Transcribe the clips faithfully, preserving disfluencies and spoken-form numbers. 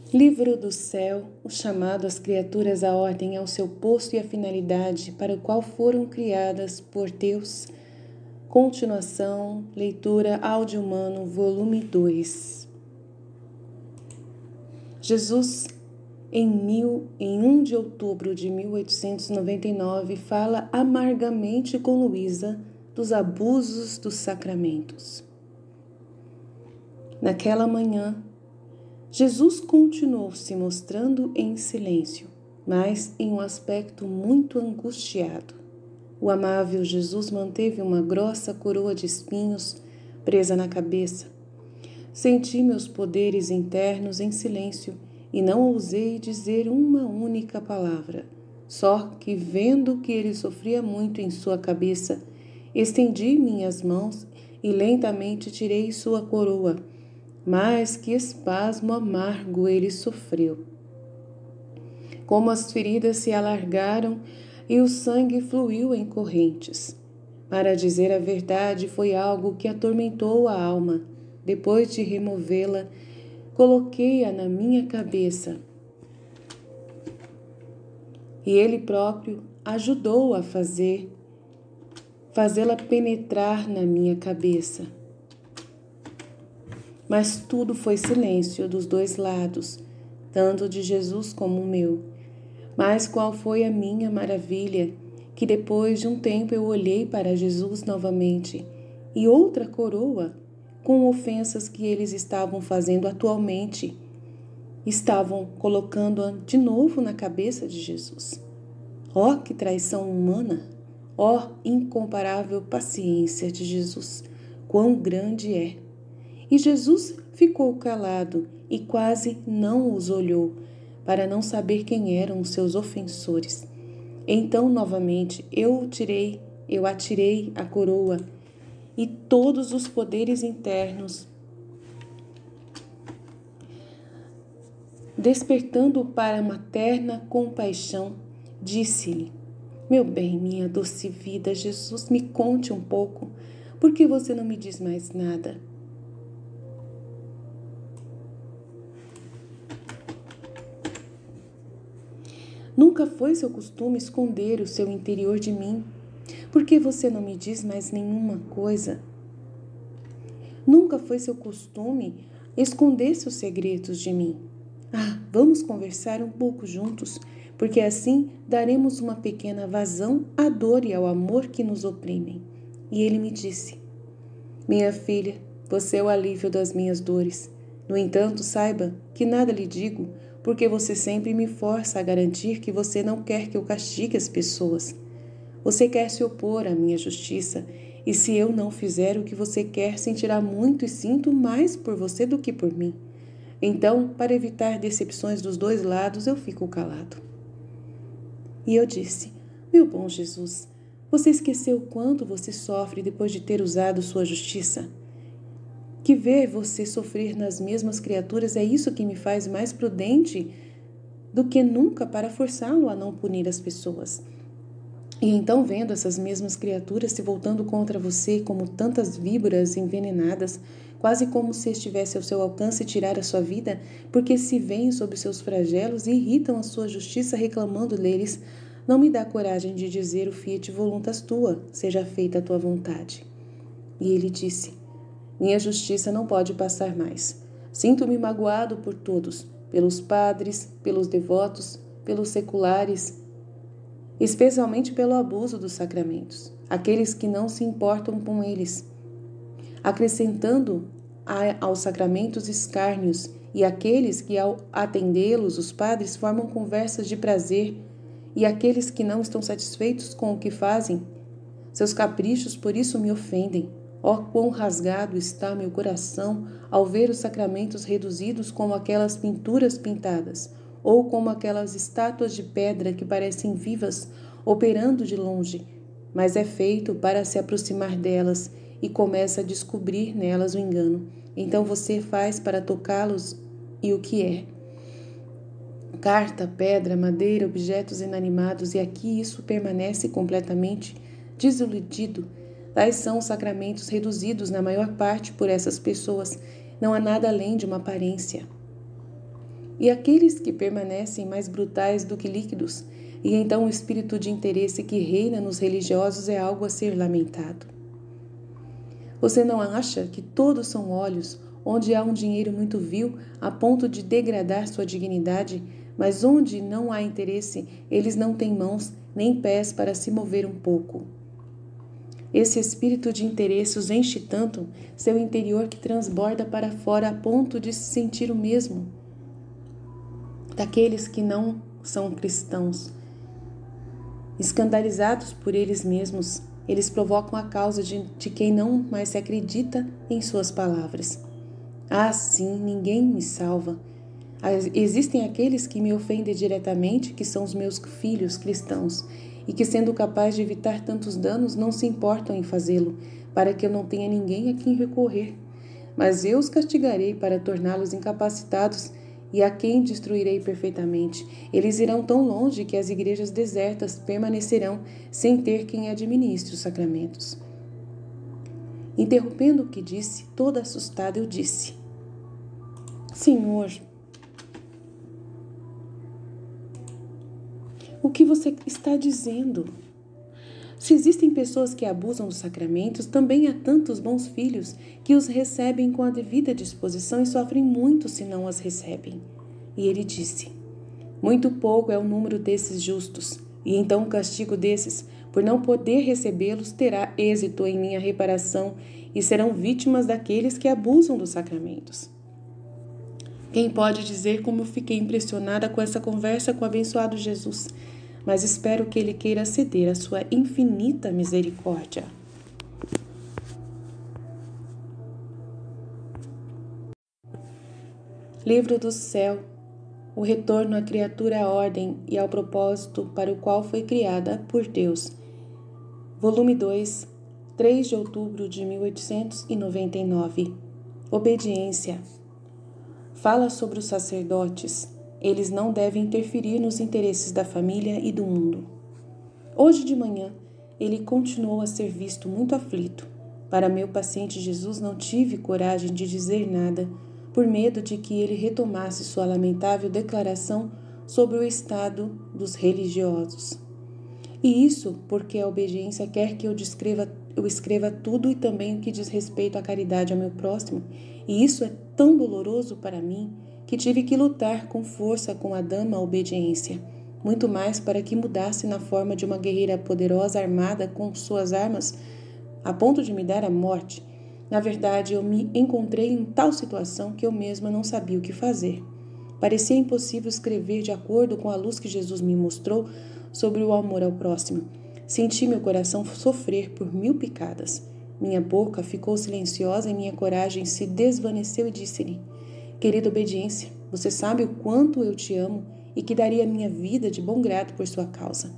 Livro do céu, o chamado às criaturas à ordem ao seu posto e à finalidade para o qual foram criadas por Deus. Continuação, leitura Áudio Humano, volume dois. Jesus, em, mil, em primeiro de outubro de mil oitocentos e noventa e nove, fala amargamente com Luísa dos abusos dos sacramentos. Naquela manhã, Jesus continuou se mostrando em silêncio, mas em um aspecto muito angustiado. O amável Jesus manteve uma grossa coroa de espinhos presa na cabeça. Senti meus poderes internos em silêncio e não ousei dizer uma única palavra. Só que, vendo que ele sofria muito em sua cabeça, estendi minhas mãos e lentamente tirei sua coroa. Mas que espasmo amargo ele sofreu. Como as feridas se alargaram e o sangue fluiu em correntes. Para dizer a verdade, foi algo que atormentou a alma. Depois de removê-la, coloquei-a na minha cabeça. E ele próprio ajudou a fazer, fazê-la penetrar na minha cabeça. Mas tudo foi silêncio dos dois lados, tanto de Jesus como o meu. Mas qual foi a minha maravilha, que depois de um tempo eu olhei para Jesus novamente, e outra coroa, com ofensas que eles estavam fazendo atualmente, estavam colocando-a de novo na cabeça de Jesus. Ó, que traição humana! Ó, incomparável paciência de Jesus! Quão grande é! E Jesus ficou calado e quase não os olhou, para não saber quem eram os seus ofensores. Então, novamente, eu tirei, eu atirei a coroa e todos os poderes internos, despertando para materna compaixão, disse-lhe: meu bem, minha doce vida, Jesus, me conte um pouco, por que você não me diz mais nada? Nunca foi seu costume esconder o seu interior de mim. Por que você não me diz mais nenhuma coisa? Nunca foi seu costume esconder seus segredos de mim. Ah, vamos conversar um pouco juntos, porque assim daremos uma pequena vazão à dor e ao amor que nos oprimem. E ele me disse: minha filha, você é o alívio das minhas dores. No entanto, saiba que nada lhe digo, porque você sempre me força a garantir que você não quer que eu castigue as pessoas. Você quer se opor à minha justiça, e se eu não fizer o que você quer, sentirá muito e sinto mais por você do que por mim. Então, para evitar decepções dos dois lados, eu fico calado. E eu disse: meu bom Jesus, você esqueceu quanto você sofre depois de ter usado sua justiça? Que ver você sofrer nas mesmas criaturas é isso que me faz mais prudente do que nunca para forçá-lo a não punir as pessoas. E então, vendo essas mesmas criaturas se voltando contra você como tantas víboras envenenadas, quase como se estivesse ao seu alcance tirar a sua vida, porque se veem sob seus flagelos e irritam a sua justiça reclamando deles, não me dá coragem de dizer o fiat voluntas tua, seja feita a tua vontade. E ele disse: minha justiça não pode passar mais. Sinto-me magoado por todos, pelos padres, pelos devotos, pelos seculares, especialmente pelo abuso dos sacramentos, aqueles que não se importam com eles, acrescentando aos sacramentos escárnios, e aqueles que, ao atendê-los, os padres formam conversas de prazer, e aqueles que não estão satisfeitos com o que fazem, seus caprichos por isso me ofendem. Ó, oh, quão rasgado está meu coração ao ver os sacramentos reduzidos como aquelas pinturas pintadas, ou como aquelas estátuas de pedra que parecem vivas, operando de longe, mas é feito para se aproximar delas e começa a descobrir nelas o engano. Então você faz para tocá-los e o que é? Carta, pedra, madeira, objetos inanimados, e aqui isso permanece completamente desiludido. Tais são os sacramentos reduzidos na maior parte por essas pessoas. Não há nada além de uma aparência. e aqueles que permanecem mais brutais do que líquidos, e então o espírito de interesse que reina nos religiosos é algo a ser lamentado. Você não acha que todos são olhos, onde há um dinheiro muito vil a ponto de degradar sua dignidade, mas onde não há interesse, eles não têm mãos nem pés para se mover um pouco? Esse espírito de interesse os enche tanto, seu interior que transborda para fora a ponto de se sentir o mesmo daqueles que não são cristãos. Escandalizados por eles mesmos, eles provocam a causa de, de quem não mais se acredita em suas palavras. Ah, sim, ninguém me salva. Existem aqueles que me ofendem diretamente, que são os meus filhos cristãos, e que, sendo capaz de evitar tantos danos, não se importam em fazê-lo, para que eu não tenha ninguém a quem recorrer. Mas eu os castigarei para torná-los incapacitados, e a quem destruirei perfeitamente. Eles irão tão longe que as igrejas desertas permanecerão sem ter quem administre os sacramentos. Interrompendo o que disse, toda assustada, eu disse: Senhor, o que você está dizendo? Se existem pessoas que abusam dos sacramentos, também há tantos bons filhos que os recebem com a devida disposição e sofrem muito se não as recebem. E ele disse: muito pouco é o número desses justos, e então o castigo desses, por não poder recebê-los, terá êxito em minha reparação e serão vítimas daqueles que abusam dos sacramentos. Quem pode dizer como eu fiquei impressionada com essa conversa com o abençoado Jesus? Mas espero que ele queira ceder à sua infinita misericórdia. Livro do Céu, o retorno à criatura à ordem e ao propósito para o qual foi criada por Deus. Volume dois, três de outubro de mil oitocentos e noventa e nove. Obediência. Fala sobre os sacerdotes. Eles não devem interferir nos interesses da família e do mundo. Hoje de manhã, ele continuou a ser visto muito aflito. Para meu paciente Jesus, não tive coragem de dizer nada, por medo de que ele retomasse sua lamentável declaração sobre o estado dos religiosos. E isso porque a obediência quer que eu, descreva, eu escreva tudo e também o que diz respeito à caridade ao meu próximo, e isso é tão doloroso para mim que tive que lutar com força com a dama obediência, muito mais para que mudasse na forma de uma guerreira poderosa armada com suas armas a ponto de me dar a morte. Na verdade, eu me encontrei em tal situação que eu mesma não sabia o que fazer. Parecia impossível escrever de acordo com a luz que Jesus me mostrou sobre o amor ao próximo. Senti meu coração sofrer por mil picadas. Minha boca ficou silenciosa e minha coragem se desvaneceu e disse-lhe: querida obediência, você sabe o quanto eu te amo e que daria minha vida de bom grado por sua causa.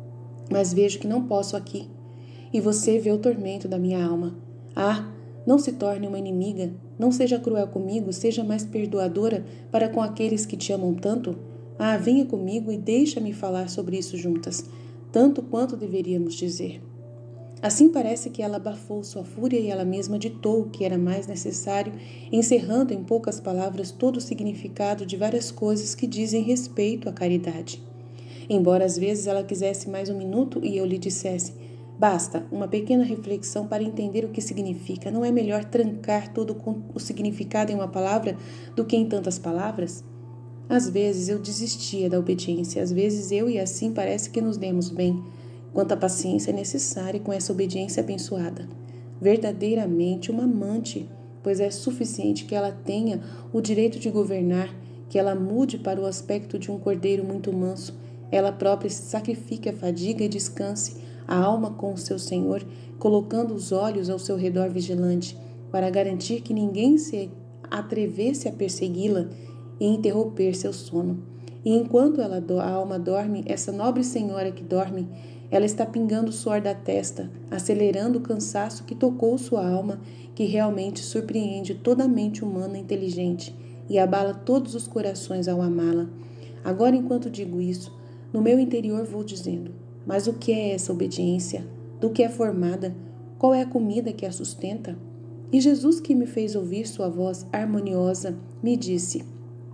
Mas vejo que não posso aqui, e você vê o tormento da minha alma. Ah, não se torne uma inimiga, não seja cruel comigo, seja mais perdoadora para com aqueles que te amam tanto. Ah, venha comigo e deixa-me falar sobre isso juntas, tanto quanto deveríamos dizer. Assim parece que ela abafou sua fúria e ela mesma ditou o que era mais necessário, encerrando em poucas palavras todo o significado de várias coisas que dizem respeito à caridade. Embora às vezes ela quisesse mais um minuto e eu lhe dissesse: basta uma pequena reflexão para entender o que significa. Não é melhor trancar todo o significado em uma palavra do que em tantas palavras? Às vezes eu desistia da obediência, às vezes eu e assim parece que nos demos bem. Quanta paciência é necessária com essa obediência abençoada. Verdadeiramente uma amante, pois é suficiente que ela tenha o direito de governar, que ela mude para o aspecto de um cordeiro muito manso, ela própria se sacrifique à fadiga e descanse a alma com o seu Senhor, colocando os olhos ao seu redor vigilante, para garantir que ninguém se atrevesse a persegui-la e interromper seu sono. E enquanto ela, a alma dorme, essa nobre senhora que dorme, ela está pingando o suor da testa, acelerando o cansaço que tocou sua alma, que realmente surpreende toda a mente humana inteligente e abala todos os corações ao amá-la. Agora, enquanto digo isso, no meu interior vou dizendo: mas o que é essa obediência? Do que é formada? Qual é a comida que a sustenta? E Jesus, que me fez ouvir sua voz harmoniosa, me disse: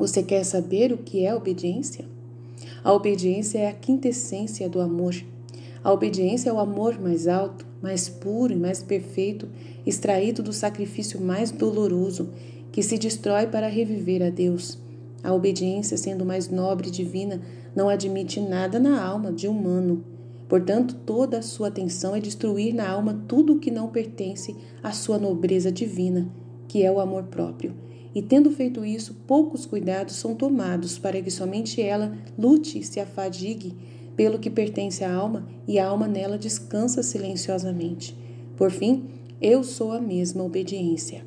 Você quer saber o que é obediência? A obediência é a quintessência do amor. A obediência é o amor mais alto, mais puro e mais perfeito, extraído do sacrifício mais doloroso, que se destrói para reviver a Deus. A obediência, sendo mais nobre e divina, não admite nada na alma de humano. Portanto, toda a sua atenção é destruir na alma tudo o que não pertence à sua nobreza divina, que é o amor próprio. E tendo feito isso, poucos cuidados são tomados para que somente ela lute e se afadigue pelo que pertence à alma, e a alma nela descansa silenciosamente. Por fim, eu sou a mesma obediência.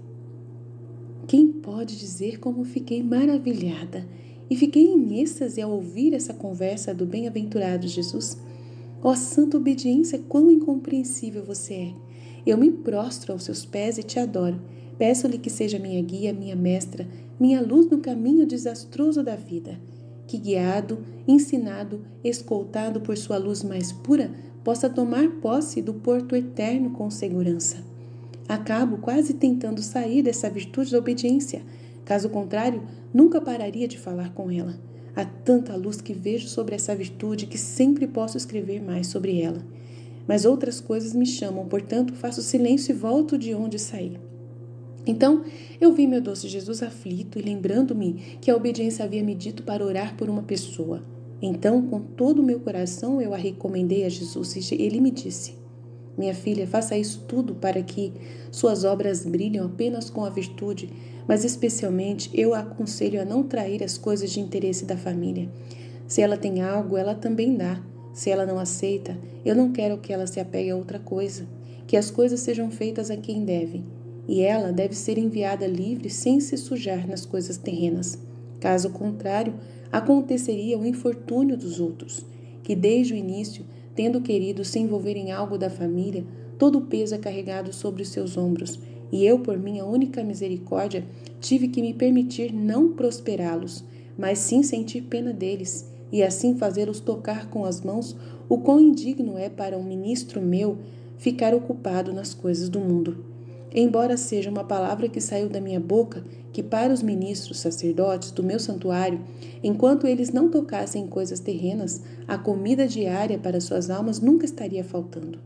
Quem pode dizer como fiquei maravilhada e fiquei em êxtase ao ouvir essa conversa do bem-aventurado Jesus? Ó santa obediência, quão incompreensível você é! Eu me prostro aos seus pés e te adoro. Peço-lhe que seja minha guia, minha mestra, minha luz no caminho desastroso da vida. Que guiado, ensinado, escoltado por sua luz mais pura, possa tomar posse do porto eterno com segurança. Acabo quase tentando sair dessa virtude da obediência. Caso contrário, nunca pararia de falar com ela. Há tanta luz que vejo sobre essa virtude que sempre posso escrever mais sobre ela. Mas outras coisas me chamam, portanto, faço silêncio e volto de onde saí. Então, eu vi meu doce Jesus aflito e lembrando-me que a obediência havia me dito para orar por uma pessoa. Então, com todo o meu coração, eu a recomendei a Jesus e ele me disse: minha filha, faça isso tudo para que suas obras brilhem apenas com a virtude, mas especialmente eu a aconselho a não trair as coisas de interesse da família. Se ela tem algo, ela também dá. Se ela não aceita, eu não quero que ela se apegue a outra coisa. Que as coisas sejam feitas a quem deve. E ela deve ser enviada livre sem se sujar nas coisas terrenas. Caso contrário, aconteceria o infortúnio dos outros, que desde o início, tendo querido se envolver em algo da família, todo o peso é carregado sobre os seus ombros, e eu, por minha única misericórdia, tive que me permitir não prosperá-los, mas sim sentir pena deles, e assim fazê-los tocar com as mãos o quão indigno é para um ministro meu ficar ocupado nas coisas do mundo. Embora seja uma palavra que saiu da minha boca, que para os ministros sacerdotes do meu santuário, enquanto eles não tocassem em coisas terrenas, a comida diária para suas almas nunca estaria faltando.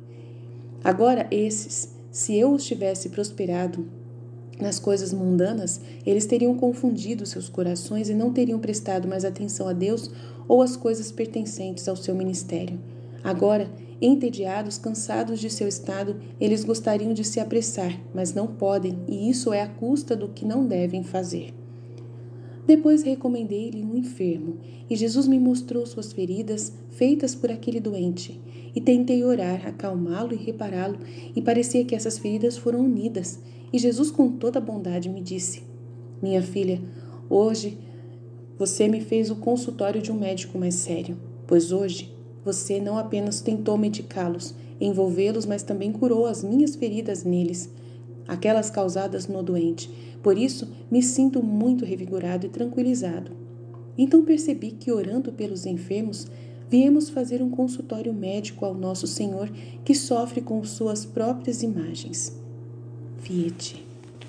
Agora esses, se eu os tivesse prosperado nas coisas mundanas, eles teriam confundido seus corações e não teriam prestado mais atenção a Deus ou às coisas pertencentes ao seu ministério. Agora, entediados, cansados de seu estado, eles gostariam de se apressar, mas não podem, e isso é à custa do que não devem fazer. Depois recomendei-lhe um enfermo, e Jesus me mostrou suas feridas feitas por aquele doente, e tentei orar, acalmá-lo e repará-lo, e parecia que essas feridas foram unidas, e Jesus com toda a bondade me disse: minha filha, hoje você me fez o consultório de um médico mais sério, pois hoje você não apenas tentou medicá-los, envolvê-los, mas também curou as minhas feridas neles, aquelas causadas no doente. Por isso, me sinto muito revigorado e tranquilizado. Então percebi que, orando pelos enfermos, viemos fazer um consultório médico ao nosso Senhor, que sofre com suas próprias imagens. Fiat.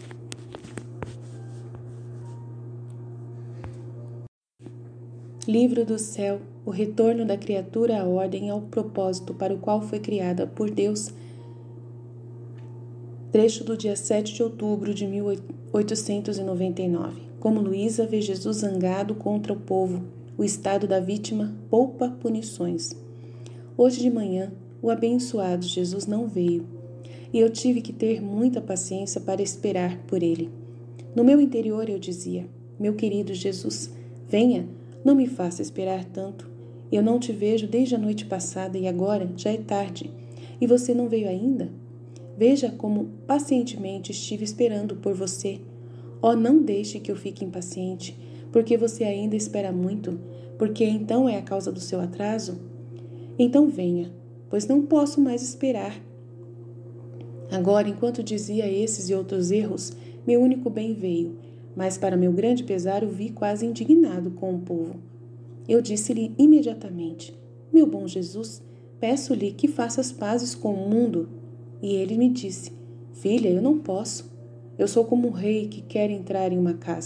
Livro do céu, o retorno da criatura à ordem e ao propósito para o qual foi criada por Deus. Trecho do dia sete de outubro de mil oitocentos e noventa e nove. Como Luísa vê Jesus zangado contra o povo, o estado da vítima poupa punições. Hoje de manhã, o abençoado Jesus não veio, e eu tive que ter muita paciência para esperar por ele. No meu interior eu dizia: meu querido Jesus, venha, não me faça esperar tanto. Eu não te vejo desde a noite passada e agora já é tarde. E você não veio ainda? Veja como pacientemente estive esperando por você. Oh, não deixe que eu fique impaciente, porque você ainda espera muito, porque então é a causa do seu atraso? Então venha, pois não posso mais esperar. Agora, enquanto dizia esses e outros erros, meu único bem veio, mas para meu grande pesar o vi quase indignado com o povo. Eu disse-lhe imediatamente: meu bom Jesus, peço-lhe que faça as pazes com o mundo. E ele me disse: filha, eu não posso. Eu sou como um rei que quer entrar em uma casa.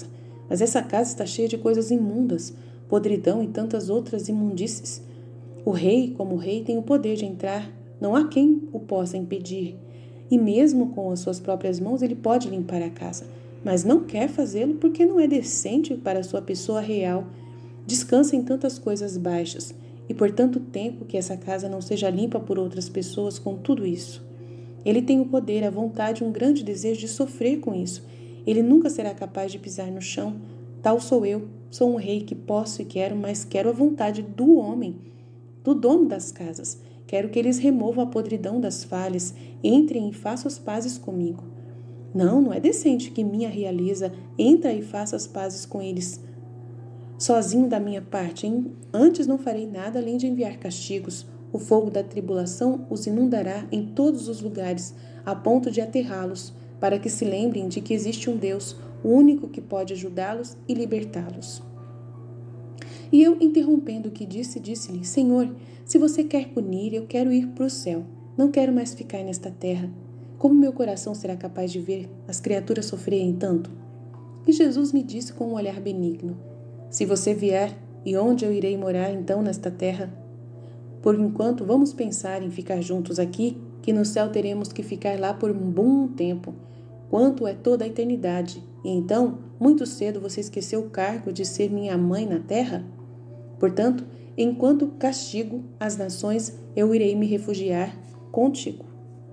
Mas essa casa está cheia de coisas imundas, podridão e tantas outras imundícies. O rei, como rei, tem o poder de entrar, não há quem o possa impedir. E mesmo com as suas próprias mãos ele pode limpar a casa, mas não quer fazê-lo porque não é decente para sua pessoa real. Descansa em tantas coisas baixas, e por tanto tempo que essa casa não seja limpa por outras pessoas com tudo isso. Ele tem o poder, a vontade e um grande desejo de sofrer com isso. Ele nunca será capaz de pisar no chão. Tal sou eu, sou um rei que posso e quero, mas quero a vontade do homem, do dono das casas. Quero que eles removam a podridão das falhas, entrem e façam as pazes comigo. Não, não é decente que minha realeza entre e faça as pazes com eles. Sozinho da minha parte, hein? Antes não farei nada além de enviar castigos. O fogo da tribulação os inundará em todos os lugares, a ponto de aterrá-los, para que se lembrem de que existe um Deus, o único que pode ajudá-los e libertá-los. E eu, interrompendo o que disse, disse-lhe: Senhor, se você quer punir, eu quero ir para o céu. Não quero mais ficar nesta terra. Como meu coração será capaz de ver as criaturas sofrerem tanto? E Jesus me disse com um olhar benigno: Se você vier, e onde eu irei morar então nesta terra? Por enquanto, vamos pensar em ficar juntos aqui, que no céu teremos que ficar lá por um bom tempo, quanto é toda a eternidade. E então, muito cedo você esqueceu o cargo de ser minha mãe na terra? Portanto, enquanto castigo as nações, eu irei me refugiar contigo.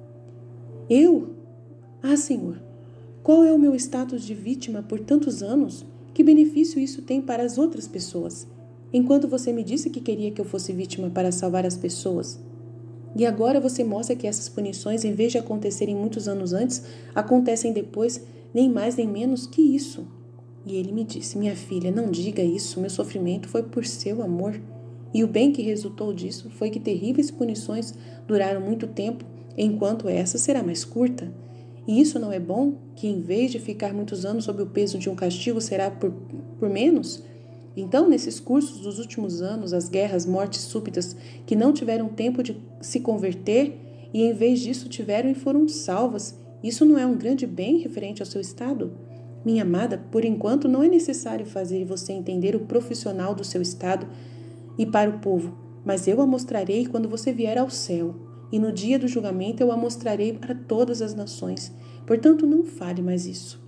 Eu? Ah, Senhor, qual é o meu status de vítima por tantos anos? Que benefício isso tem para as outras pessoas? Enquanto você me disse que queria que eu fosse vítima para salvar as pessoas. E agora você mostra que essas punições, em vez de acontecerem muitos anos antes, acontecem depois, nem mais nem menos que isso. E ele me disse: minha filha, não diga isso, meu sofrimento foi por seu amor. E o bem que resultou disso foi que terríveis punições duraram muito tempo, enquanto essa será mais curta. E isso não é bom, que em vez de ficar muitos anos sob o peso de um castigo, será por, por menos? Então, nesses cursos dos últimos anos, as guerras, mortes súbitas, que não tiveram tempo de se converter e em vez disso tiveram e foram salvas, isso não é um grande bem referente ao seu estado? Minha amada, por enquanto não é necessário fazer você entender o profissional do seu estado e para o povo, mas eu a mostrarei quando você vier ao céu, e no dia do julgamento eu a mostrarei para todas as nações. Portanto, não fale mais isso.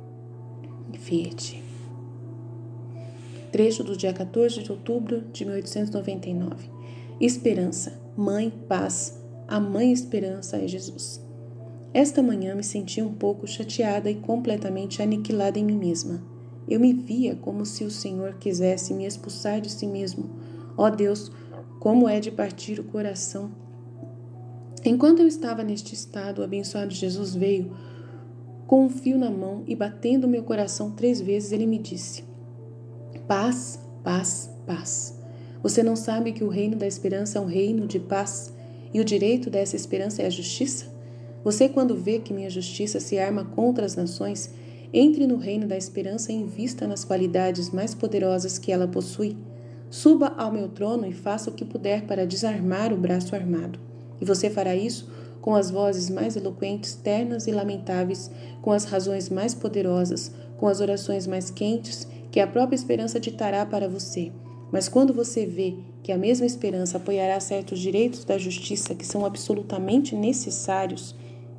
Fiat. Trecho do dia quatorze de outubro de mil oitocentos e noventa e nove. Esperança, mãe, paz, a mãe esperança é Jesus. Esta manhã me senti um pouco chateada e completamente aniquilada em mim mesma. Eu me via como se o Senhor quisesse me expulsar de si mesmo. Ó Deus, como é de partir o coração! Enquanto eu estava neste estado, o abençoado Jesus veio com um fio na mão e batendo meu coração três vezes, ele me disse: Paz, paz, paz. Você não sabe que o reino da esperança é um reino de paz e o direito dessa esperança é a justiça? Você, quando vê que minha justiça se arma contra as nações, entre no reino da esperança e invista nas qualidades mais poderosas que ela possui. Suba ao meu trono e faça o que puder para desarmar o braço armado. E você fará isso com as vozes mais eloquentes, ternas e lamentáveis, com as razões mais poderosas, com as orações mais quentes, que a própria esperança ditará para você. Mas quando você vê que a mesma esperança apoiará certos direitos da justiça que são absolutamente necessários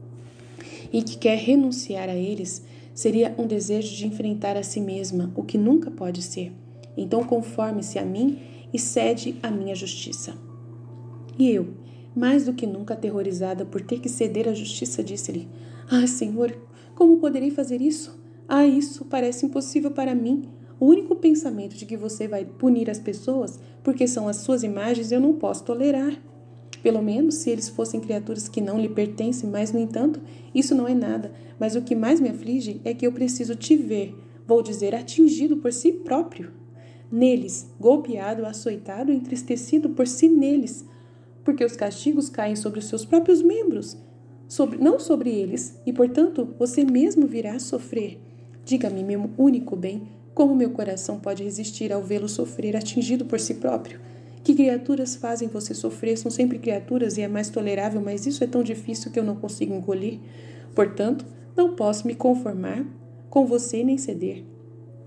e que quer renunciar a eles, seria um desejo de enfrentar a si mesma, o que nunca pode ser. Então conforme-se a mim e cede à minha justiça. E eu, mais do que nunca aterrorizada por ter que ceder à justiça, disse-lhe: Ah, Senhor, como poderei fazer isso? Ah, isso parece impossível para mim. O único pensamento de que você vai punir as pessoas porque são as suas imagens eu não posso tolerar. Pelo menos se eles fossem criaturas que não lhe pertencem, mas, no entanto, isso não é nada. Mas o que mais me aflige é que eu preciso te ver, vou dizer, atingido por si próprio. Neles, golpeado, açoitado, entristecido por si neles, porque os castigos caem sobre os seus próprios membros, sobre, não sobre eles, e, portanto, você mesmo virá sofrer. Diga-me, meu único bem, como meu coração pode resistir ao vê-lo sofrer, atingido por si próprio? Que criaturas fazem você sofrer? São sempre criaturas e é mais tolerável, mas isso é tão difícil que eu não consigo engolir. Portanto, não posso me conformar com você nem ceder.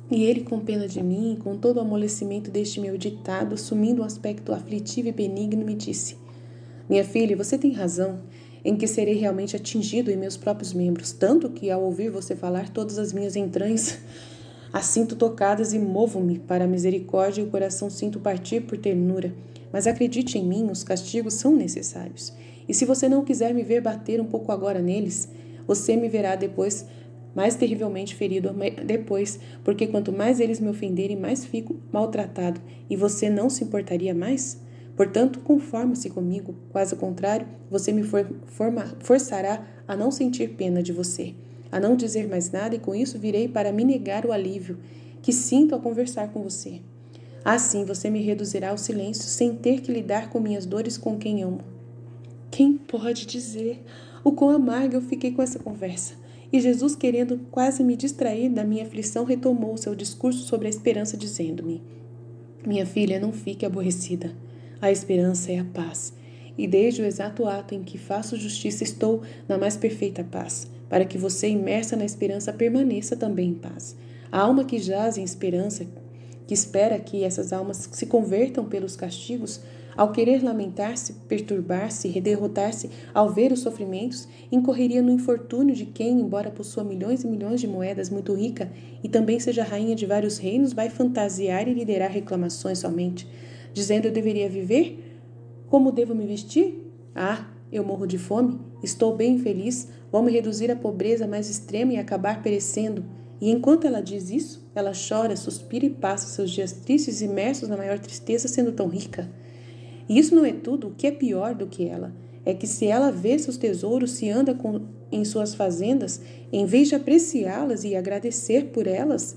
E ele, com pena de mim, com todo o amolecimento deste meu ditado, assumindo um aspecto aflitivo e benigno, me disse: minha filha, você tem razão em que serei realmente atingido em meus próprios membros, tanto que, ao ouvir você falar, todas as minhas entranhas as sinto tocadas e movo-me para a misericórdia e o coração sinto partir por ternura. Mas acredite em mim, os castigos são necessários. E se você não quiser me ver bater um pouco agora neles, você me verá depois mais terrivelmente ferido depois, porque quanto mais eles me ofenderem, mais fico maltratado, e você não se importaria mais? Portanto, conforme-se comigo, quase ao contrário, você me for, forma, forçará a não sentir pena de você, a não dizer mais nada, e com isso virei para me negar o alívio que sinto ao conversar com você. Assim você me reduzirá ao silêncio sem ter que lidar com minhas dores com quem amo. Quem pode dizer o quão amarga eu fiquei com essa conversa? E Jesus, querendo quase me distrair da minha aflição, retomou seu discurso sobre a esperança, dizendo-me: minha filha, não fique aborrecida. A esperança é a paz. E desde o exato ato em que faço justiça, estou na mais perfeita paz, para que você, imersa na esperança, permaneça também em paz. A alma que jaz em esperança, que espera que essas almas se convertam pelos castigos, ao querer lamentar-se, perturbar-se e derrotar-se ao ver os sofrimentos, incorreria no infortúnio de quem, embora possua milhões e milhões de moedas, muito rica, e também seja rainha de vários reinos, vai fantasiar e liderar reclamações somente, dizendo: eu deveria viver? Como devo me vestir? Ah, eu morro de fome, estou bem infeliz, vou me reduzir à pobreza mais extrema e acabar perecendo. E enquanto ela diz isso, ela chora, suspira e passa seus dias tristes, imersos na maior tristeza, sendo tão rica. E isso não é tudo. O que é pior do que ela é que, se ela vê seus tesouros, se anda com, em suas fazendas, em vez de apreciá-las e agradecer por elas,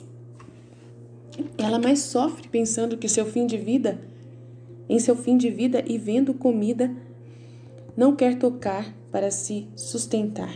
ela mais sofre pensando que seu fim de vida, em seu fim de vida e vendo comida, não quer tocar para se sustentar.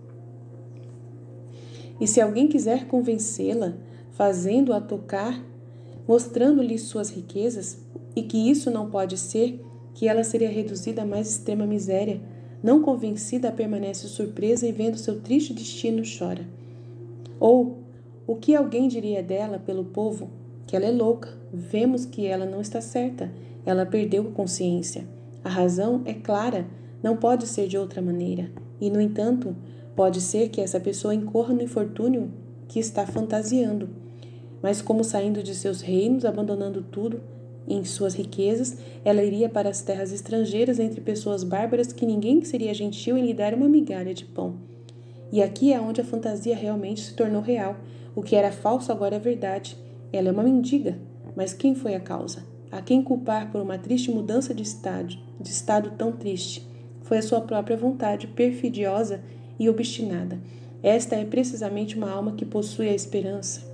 E se alguém quiser convencê-la, fazendo-a tocar, mostrando-lhe suas riquezas, e que isso não pode ser, que ela seria reduzida à mais extrema miséria, não convencida, permanece surpresa e, vendo seu triste destino, chora. Ou, o que alguém diria dela pelo povo? Que ela é louca. Vemos que ela não está certa. Ela perdeu a consciência. A razão é clara, não pode ser de outra maneira. E, no entanto, pode ser que essa pessoa incorra no infortúnio que está fantasiando. Mas, como saindo de seus reinos, abandonando tudo em suas riquezas, ela iria para as terras estrangeiras, entre pessoas bárbaras, que ninguém seria gentil em lhe dar uma migalha de pão. E aqui é onde a fantasia realmente se tornou real. O que era falso agora é verdade. Ela é uma mendiga. Mas quem foi a causa? A quem culpar por uma triste mudança de estado, de estado tão triste? Foi a sua própria vontade, perfidiosa e obstinada. Esta é precisamente uma alma que possui a esperança.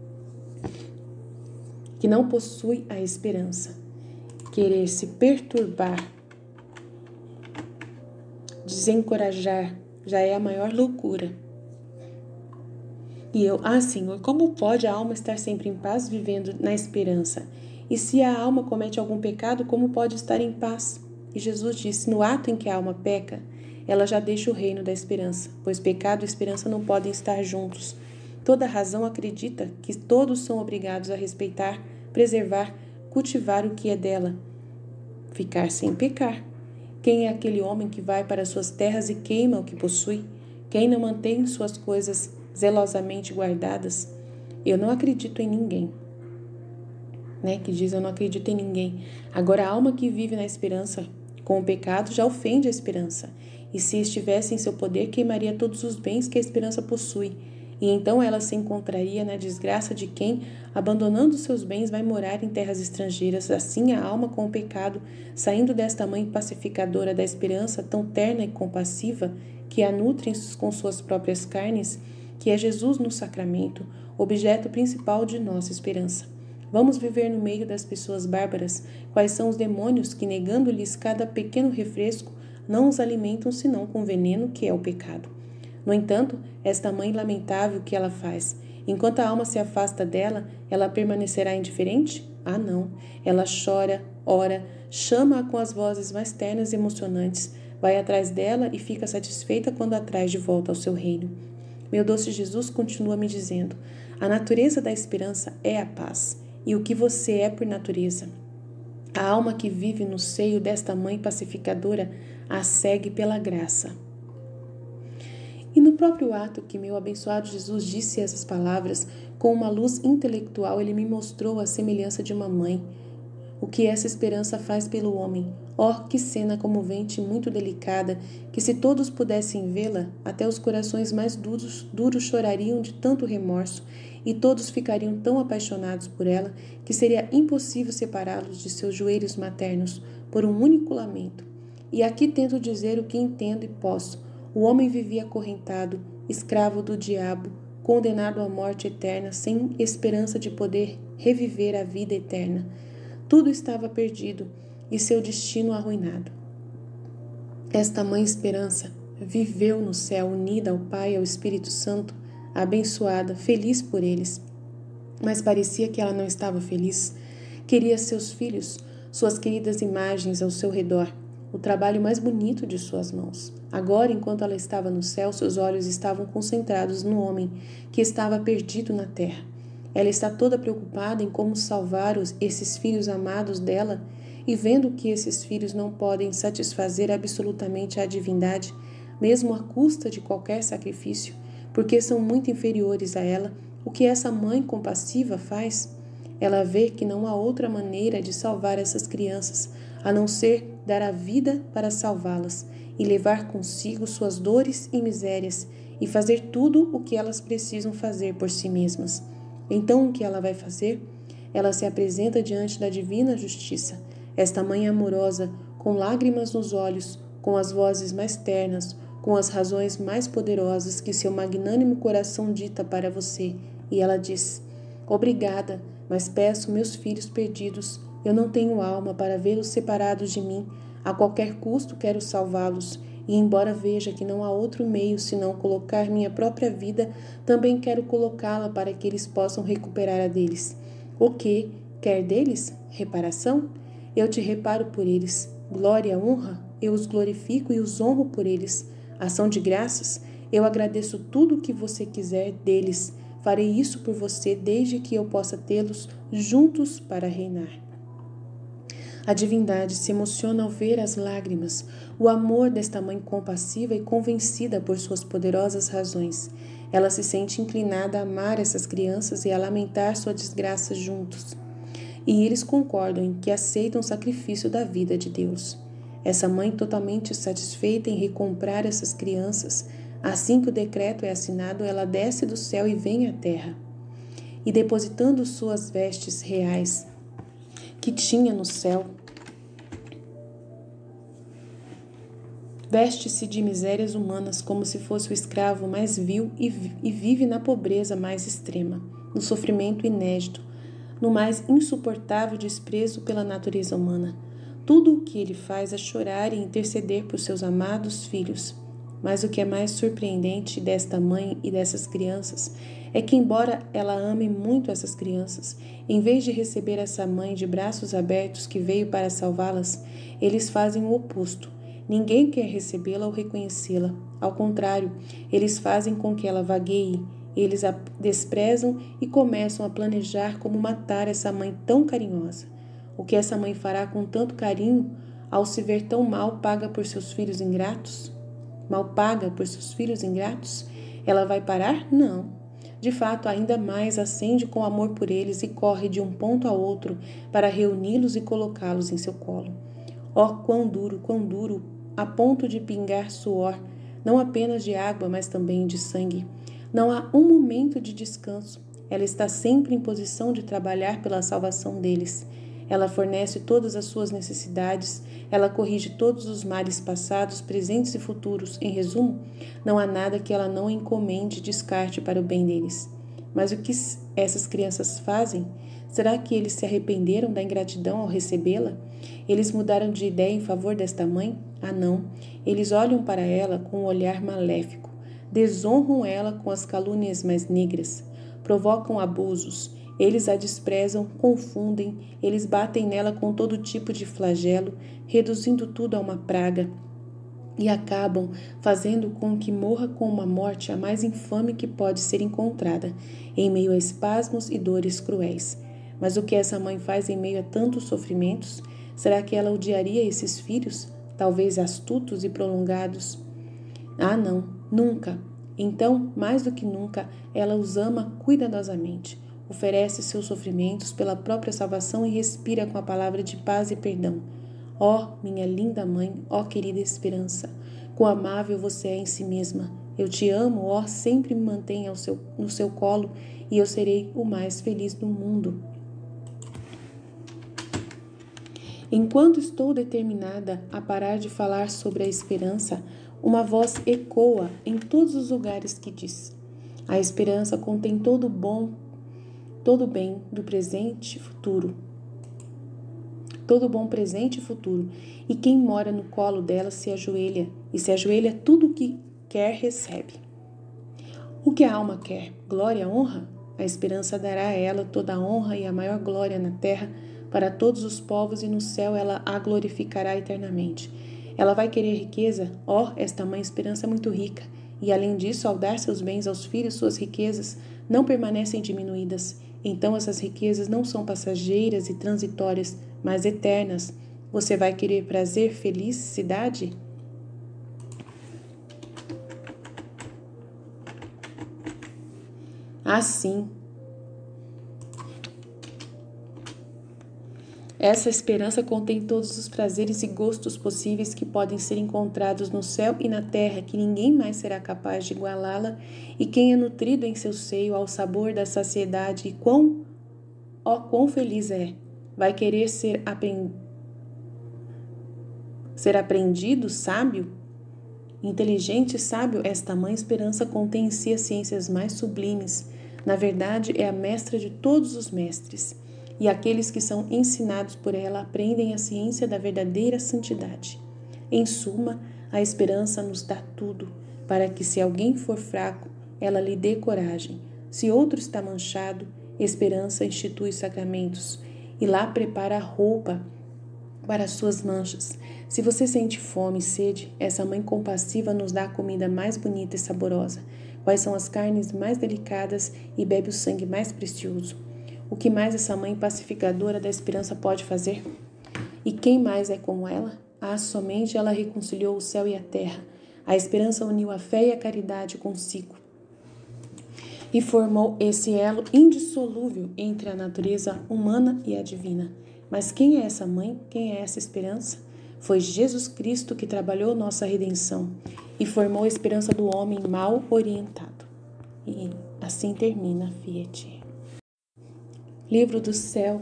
Que não possui a esperança. Querer se perturbar, desencorajar, já é a maior loucura. E eu, ah, Senhor, como pode a alma estar sempre em paz, vivendo na esperança? E se a alma comete algum pecado, como pode estar em paz? E Jesus disse: no ato em que a alma peca, ela já deixa o reino da esperança, pois pecado e esperança não podem estar juntos. Toda razão acredita que todos são obrigados a respeitar, preservar, cultivar o que é dela, ficar sem pecar. Quem é aquele homem que vai para suas terras e queima o que possui? Quem não mantém suas coisas zelosamente guardadas? Eu não acredito em ninguém, né? Que diz: eu não acredito em ninguém. Agora, a alma que vive na esperança com o pecado já ofende a esperança. E se estivesse em seu poder, queimaria todos os bens que a esperança possui. E então ela se encontraria na desgraça de quem, abandonando seus bens, vai morar em terras estrangeiras. Assim, a alma com o pecado, saindo desta mãe pacificadora da esperança, tão terna e compassiva, que a nutre com suas próprias carnes, que é Jesus no sacramento, objeto principal de nossa esperança. Vamos viver no meio das pessoas bárbaras. Quais são os demônios que, negando-lhes cada pequeno refresco, não os alimentam senão com o veneno que é o pecado? No entanto, esta mãe lamentável, que ela faz? Enquanto a alma se afasta dela, ela permanecerá indiferente? Ah, não. Ela chora, ora, chama-a com as vozes mais ternas e emocionantes, vai atrás dela e fica satisfeita quando a traz de volta ao seu reino. Meu doce Jesus continua me dizendo: A natureza da esperança é a paz, e o que você é por natureza. A alma que vive no seio desta mãe pacificadora a segue pela graça. E no próprio ato que meu abençoado Jesus disse essas palavras, com uma luz intelectual ele me mostrou a semelhança de uma mãe, o que essa esperança faz pelo homem. Oh, que cena comovente e muito delicada, que se todos pudessem vê-la, até os corações mais duros, duros chorariam de tanto remorso, e todos ficariam tão apaixonados por ela, que seria impossível separá-los de seus joelhos maternos por um único lamento. E aqui tento dizer o que entendo e posso. O homem vivia acorrentado, escravo do diabo, condenado à morte eterna, sem esperança de poder reviver a vida eterna. Tudo estava perdido e seu destino arruinado. Esta mãe esperança viveu no céu unida ao Pai e ao Espírito Santo, abençoada, feliz por eles. Mas parecia que ela não estava feliz. Queria seus filhos, suas queridas imagens ao seu redor, o trabalho mais bonito de suas mãos. Agora, enquanto ela estava no céu, seus olhos estavam concentrados no homem que estava perdido na terra. Ela está toda preocupada em como salvar os, esses filhos amados dela, e vendo que esses filhos não podem satisfazer absolutamente a divindade, mesmo à custa de qualquer sacrifício, porque são muito inferiores a ela, o que essa mãe compassiva faz? Ela vê que não há outra maneira de salvar essas crianças, a não ser dar a vida para salvá-las e levar consigo suas dores e misérias e fazer tudo o que elas precisam fazer por si mesmas. Então, o que ela vai fazer? Ela se apresenta diante da divina justiça, esta mãe amorosa, com lágrimas nos olhos, com as vozes mais ternas, com as razões mais poderosas que seu magnânimo coração dita para você, e ela diz: obrigada, mas peço meus filhos perdidos. Eu não tenho alma para vê-los separados de mim. A qualquer custo quero salvá-los, e embora veja que não há outro meio senão colocar minha própria vida, também quero colocá-la para que eles possam recuperar a deles. O que quer deles? Reparação? Eu te reparo por eles. Glória, honra, eu os glorifico e os honro por eles. Ação de graças, eu agradeço tudo o que você quiser deles. Farei isso por você desde que eu possa tê-los juntos para reinar. A divindade se emociona ao ver as lágrimas, o amor desta mãe compassiva e convencida por suas poderosas razões. Ela se sente inclinada a amar essas crianças e a lamentar sua desgraça juntos. E eles concordam em que aceitam o sacrifício da vida de Deus. Essa mãe, totalmente satisfeita em recomprar essas crianças, assim que o decreto é assinado, ela desce do céu e vem à terra. E depositando suas vestes reais que tinha no céu, veste-se de misérias humanas como se fosse o escravo mais vil e vive na pobreza mais extrema, no sofrimento inédito, no mais insuportável desprezo pela natureza humana. Tudo o que ele faz é chorar e interceder por seus amados filhos. Mas o que é mais surpreendente desta mãe e dessas crianças é que, embora ela ame muito essas crianças, em vez de receber essa mãe de braços abertos que veio para salvá-las, eles fazem o oposto. Ninguém quer recebê-la ou reconhecê-la. Ao contrário, eles fazem com que ela vagueie, eles a desprezam e começam a planejar como matar essa mãe tão carinhosa. O que essa mãe fará com tanto carinho, ao se ver tão mal paga por seus filhos ingratos? Mal paga por seus filhos ingratos? Ela vai parar? Não. De fato, ainda mais acende com amor por eles e corre de um ponto a outro para reuni-los e colocá-los em seu colo. Oh, quão duro, quão duro, a ponto de pingar suor, não apenas de água, mas também de sangue. Não há um momento de descanso. Ela está sempre em posição de trabalhar pela salvação deles. Ela fornece todas as suas necessidades, ela corrige todos os males passados, presentes e futuros. Em resumo, não há nada que ela não encomende e descarte para o bem deles. Mas o que essas crianças fazem? Será que eles se arrependeram da ingratidão ao recebê-la? Eles mudaram de ideia em favor desta mãe? Ah, não. Eles olham para ela com um olhar maléfico, desonram ela com as calúnias mais negras, provocam abusos. Eles a desprezam, confundem, eles batem nela com todo tipo de flagelo, reduzindo tudo a uma praga. e acabam fazendo com que morra com uma morte a mais infame que pode ser encontrada, em meio a espasmos e dores cruéis. Mas o que essa mãe faz em meio a tantos sofrimentos? Será que ela odiaria esses filhos, talvez astutos e prolongados? Ah, não, nunca. Então, mais do que nunca, ela os ama cuidadosamente, oferece seus sofrimentos pela própria salvação e respira com a palavra de paz e perdão. Ó, oh, minha linda mãe, ó oh, querida esperança, quão amável você é em si mesma. Eu te amo, ó, oh, sempre me mantenha ao seu, no seu colo e eu serei o mais feliz do mundo. Enquanto estou determinada a parar de falar sobre a esperança, uma voz ecoa em todos os lugares que diz: a esperança contém todo o bom, todo o bem do presente e futuro. Todo bom presente e futuro, e quem mora no colo dela se ajoelha, e se ajoelha tudo o que quer recebe. O que a alma quer? Glória, honra? A esperança dará a ela toda a honra e a maior glória na terra para todos os povos, e no céu ela a glorificará eternamente. Ela vai querer riqueza? Ó, oh, esta mãe esperança é muito rica, e além disso, ao dar seus bens aos filhos, suas riquezas não permanecem diminuídas. Então essas riquezas não são passageiras e transitórias, mas eternas. Você vai querer prazer, felicidade? Assim, essa esperança contém todos os prazeres e gostos possíveis que podem ser encontrados no céu e na terra, que ninguém mais será capaz de igualá-la, e quem é nutrido em seu seio ao sabor da saciedade, e quão, ó, quão feliz é, vai querer ser, aprend... ser aprendido, sábio, inteligente e sábio. Esta mãe esperança contém em si as ciências mais sublimes. Na verdade, é a mestra de todos os mestres. E aqueles que são ensinados por ela aprendem a ciência da verdadeira santidade. Em suma, a esperança nos dá tudo, para que se alguém for fraco, ela lhe dê coragem. Se outro está manchado, esperança institui sacramentos, e lá prepara a roupa para as suas manchas. Se você sente fome e sede, essa mãe compassiva nos dá a comida mais bonita e saborosa. Quais são as carnes mais delicadas e bebe o sangue mais precioso. O que mais essa mãe pacificadora da esperança pode fazer? E quem mais é como ela? Ah, somente ela reconciliou o céu e a terra. A esperança uniu a fé e a caridade consigo e formou esse elo indissolúvel entre a natureza humana e a divina. Mas quem é essa mãe? Quem é essa esperança? Foi Jesus Cristo que trabalhou nossa redenção e formou a esperança do homem mal orientado. E assim termina Fiat. Livro do Céu,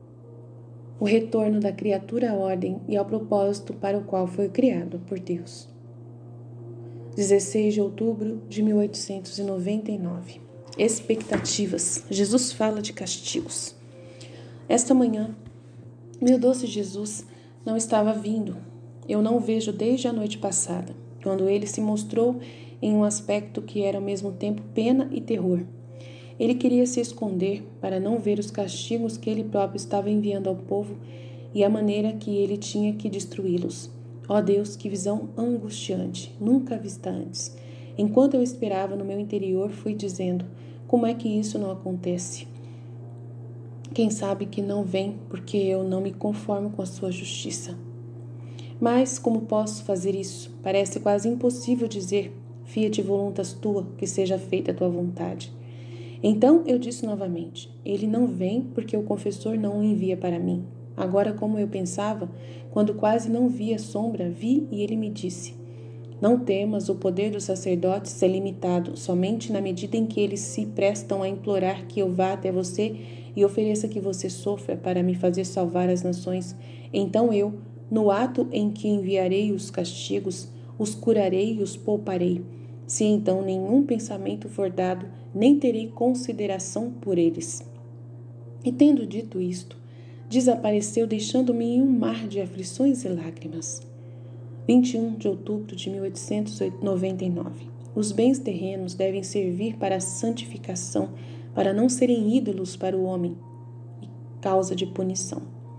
o retorno da criatura à ordem e ao propósito para o qual foi criado por Deus. dezesseis de outubro de mil oitocentos e noventa e nove. Expectativas. Jesus fala de castigos. Esta manhã, meu doce Jesus não estava vindo. Eu não o vejo desde a noite passada, quando ele se mostrou em um aspecto que era ao mesmo tempo pena e terror. Ele queria se esconder para não ver os castigos que ele próprio estava enviando ao povo e a maneira que ele tinha que destruí-los. Ó Deus, que visão angustiante, nunca vista antes. Enquanto eu esperava no meu interior, fui dizendo: como é que isso não acontece? Quem sabe que não vem porque eu não me conformo com a sua justiça. Mas como posso fazer isso? Parece quase impossível dizer: fiat voluntas tua, que seja feita a tua vontade. Então eu disse novamente: ele não vem porque o confessor não o envia para mim. Agora, como eu pensava, quando quase não via sombra, vi e ele me disse: não temas, o poder dos sacerdotes é limitado, somente na medida em que eles se prestam a implorar que eu vá até você e ofereça que você sofra para me fazer salvar as nações. Então eu, no ato em que enviarei os castigos, os curarei e os pouparei. Se então nenhum pensamento for dado, nem terei consideração por eles. E tendo dito isto, desapareceu, deixando-me em um mar de aflições e lágrimas. vinte e um de outubro de mil oitocentos e noventa e nove. Os bens terrenos devem servir para a santificação, para não serem ídolos para o homem e causa de punição.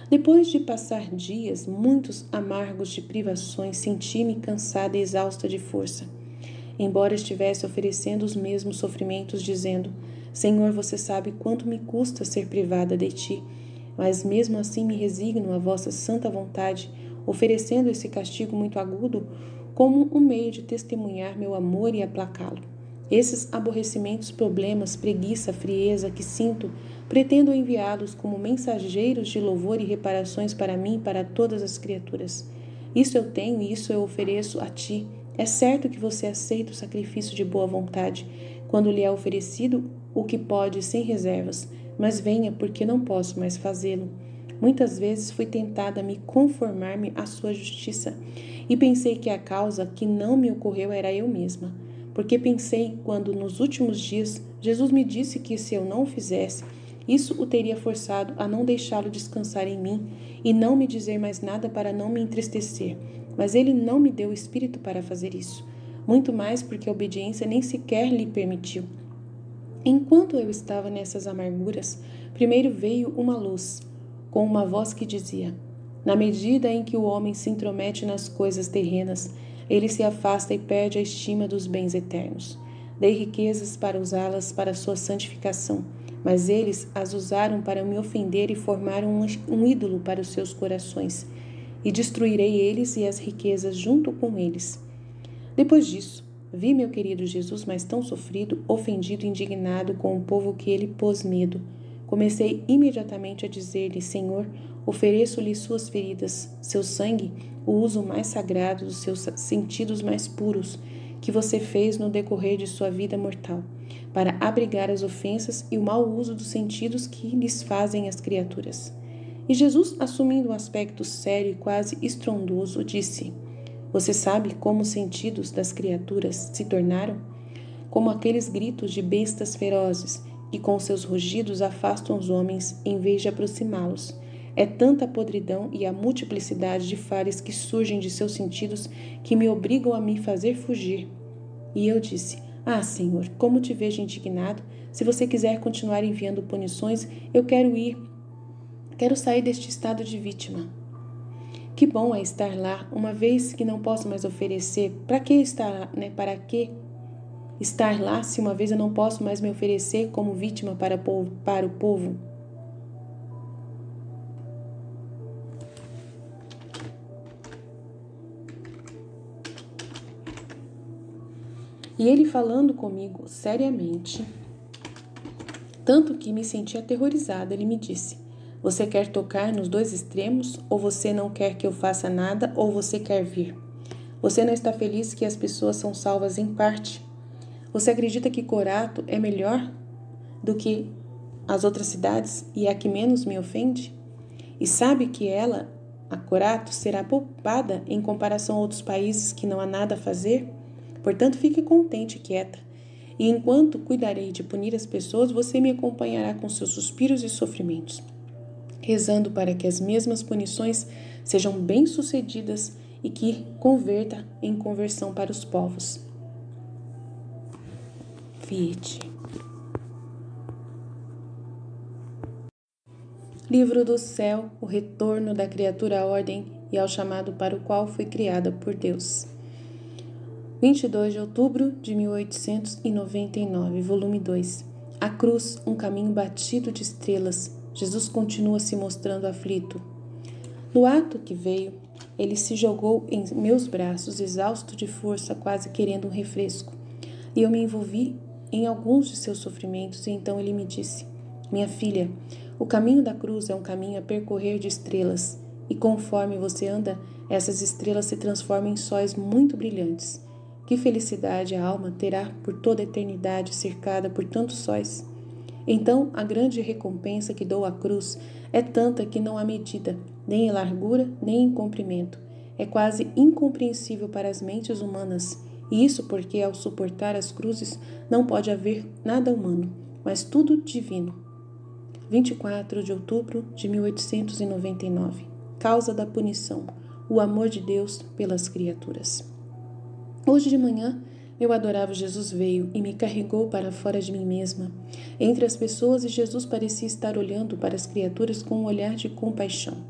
Depois de passar dias muitos amargos de privações, senti-me cansada e exausta de força. Embora estivesse oferecendo os mesmos sofrimentos, dizendo: Senhor, você sabe quanto me custa ser privada de ti, mas mesmo assim me resigno à vossa santa vontade, oferecendo esse castigo muito agudo como um meio de testemunhar meu amor e aplacá-lo. Esses aborrecimentos, problemas, preguiça, frieza que sinto, pretendo enviá-los como mensageiros de louvor e reparações para mim e para todas as criaturas. Isso eu tenho e isso eu ofereço a ti. É certo que você aceita o sacrifício de boa vontade, quando lhe é oferecido o que pode sem reservas, mas venha porque não posso mais fazê-lo. Muitas vezes fui tentada a me conformar-me à sua justiça e pensei que a causa que não me ocorreu era eu mesma, porque pensei quando nos últimos dias Jesus me disse que se eu não o fizesse, isso o teria forçado a não deixá-lo descansar em mim e não me dizer mais nada para não me entristecer, mas ele não me deu o espírito para fazer isso, muito mais porque a obediência nem sequer lhe permitiu. Enquanto eu estava nessas amarguras, primeiro veio uma luz, com uma voz que dizia: na medida em que o homem se intromete nas coisas terrenas, ele se afasta e perde a estima dos bens eternos. Dei riquezas para usá-las para sua santificação, mas eles as usaram para me ofender e formaram um, um ídolo para os seus corações, e destruirei eles e as riquezas junto com eles. Depois disso, vi meu querido Jesus, mas tão sofrido, ofendido e indignado com o povo que ele pôs medo. Comecei imediatamente a dizer-lhe: Senhor, ofereço-lhe suas feridas, seu sangue, o uso mais sagrado dos seus sentidos mais puros, que você fez no decorrer de sua vida mortal, para abrigar as ofensas e o mau uso dos sentidos que lhes fazem as criaturas. E Jesus, assumindo um aspecto sério e quase estrondoso, disse: Você sabe como os sentidos das criaturas se tornaram? Como aqueles gritos de bestas ferozes, que com seus rugidos afastam os homens em vez de aproximá-los. É tanta a podridão e a multiplicidade de falhas que surgem de seus sentidos que me obrigam a me fazer fugir. E eu disse: Ah, Senhor, como te vejo indignado. Se você quiser continuar enviando punições, eu quero ir. Quero sair deste estado de vítima. Que bom é estar lá, uma vez que não posso mais oferecer. Para que estar, né? Para que estar lá se uma vez eu não posso mais me oferecer como vítima para, povo, para o povo? E ele falando comigo seriamente, tanto que me senti aterrorizada, ele me disse: Você quer tocar nos dois extremos? Ou você não quer que eu faça nada, ou você quer vir? Você não está feliz que as pessoas são salvas em parte? Você acredita que Corato é melhor do que as outras cidades e é a que menos me ofende? E sabe que ela, a Corato, será poupada em comparação a outros países que não há nada a fazer? Portanto, fique contente e quieta. E enquanto cuidarei de punir as pessoas, você me acompanhará com seus suspiros e sofrimentos, rezando para que as mesmas punições sejam bem-sucedidas e que converta em conversão para os povos. Fiat. Livro do céu, o retorno da criatura à ordem e ao chamado para o qual foi criada por Deus. vinte e dois de outubro de mil oitocentos e noventa e nove, volume dois. A cruz, um caminho batido de estrelas. Jesus continua se mostrando aflito. No ato que veio, ele se jogou em meus braços, exausto de força, quase querendo um refresco. E eu me envolvi em alguns de seus sofrimentos, e então ele me disse: Minha filha, o caminho da cruz é um caminho a percorrer de estrelas, e conforme você anda, essas estrelas se transformam em sóis muito brilhantes. Que felicidade a alma terá por toda a eternidade cercada por tantos sóis. Então, a grande recompensa que dou à cruz é tanta que não há medida, nem em largura, nem em comprimento. É quase incompreensível para as mentes humanas, e isso porque, ao suportar as cruzes, não pode haver nada humano, mas tudo divino. vinte e quatro de outubro de mil oitocentos e noventa e nove. Causa da punição, o amor de Deus pelas criaturas. Hoje de manhã, meu adorável Jesus veio e me carregou para fora de mim mesma, entre as pessoas, e Jesus parecia estar olhando para as criaturas com um olhar de compaixão.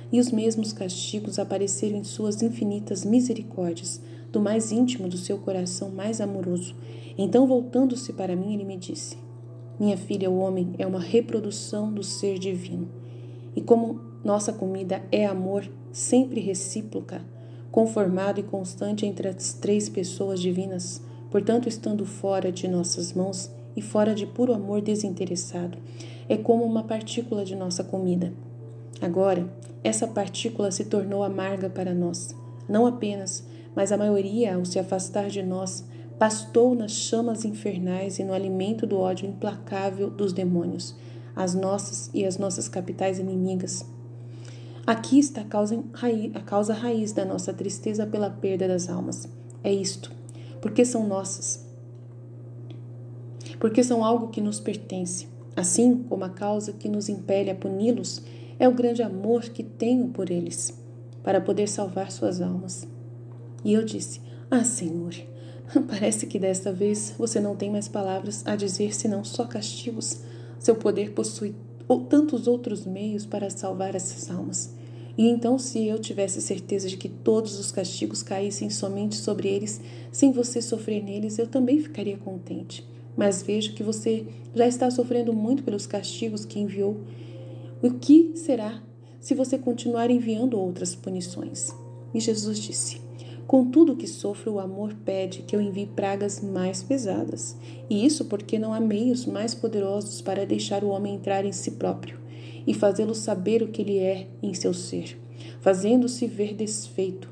e os mesmos castigos apareceram em suas infinitas misericórdias, do mais íntimo do seu coração mais amoroso. Então, voltando-se para mim, ele me disse: minha filha, o homem é uma reprodução do ser divino. E como nossa comida é amor sempre recíproca, conformado e constante entre as três pessoas divinas, portanto, estando fora de nossas mãos e fora de puro amor desinteressado, é como uma partícula de nossa comida. Agora, essa partícula se tornou amarga para nós. Não apenas, mas a maioria, ao se afastar de nós, pastou nas chamas infernais e no alimento do ódio implacável dos demônios, as nossas e as nossas capitais inimigas. Aqui está a causa, a causa raiz da nossa tristeza pela perda das almas. É isto, porque são nossas, porque são algo que nos pertence, assim como a causa que nos impele a puni-los é o grande amor que tenho por eles, para poder salvar suas almas. E eu disse: ah, Senhor, parece que desta vez você não tem mais palavras a dizer senão só castigos. Seu poder possui tantos outros meios para salvar essas almas. E então, se eu tivesse certeza de que todos os castigos caíssem somente sobre eles, sem você sofrer neles, eu também ficaria contente. Mas vejo que você já está sofrendo muito pelos castigos que enviou. O que será se você continuar enviando outras punições? E Jesus disse: com tudo que sofro, o amor pede que eu envie pragas mais pesadas. E isso porque não há meios mais poderosos para deixar o homem entrar em si próprio e fazê-lo saber o que ele é em seu ser, fazendo-se ver desfeito.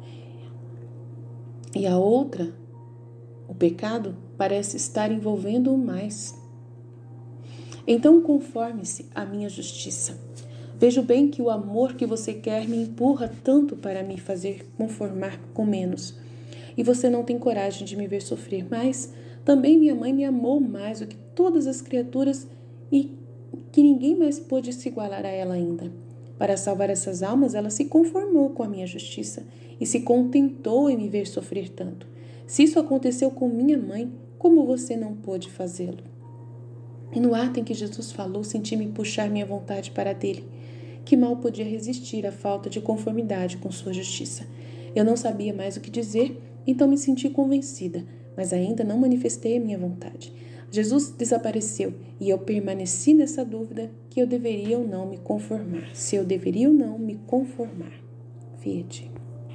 E a outra, o pecado, parece estar envolvendo-o mais. Então, conforme-se à minha justiça. Vejo bem que o amor que você quer me empurra tanto para me fazer conformar com menos. E você não tem coragem de me ver sofrer, mas também minha mãe me amou mais do que todas as criaturas e que ninguém mais pôde se igualar a ela ainda. Para salvar essas almas, ela se conformou com a minha justiça e se contentou em me ver sofrer tanto. Se isso aconteceu com minha mãe, como você não pôde fazê-lo? E no ato em que Jesus falou, senti-me puxar minha vontade para a dele, que mal podia resistir à falta de conformidade com sua justiça. Eu não sabia mais o que dizer, então me senti convencida, mas ainda não manifestei a minha vontade. Jesus desapareceu e eu permaneci nessa dúvida que eu deveria ou não me conformar, se eu deveria ou não me conformar. Fiat.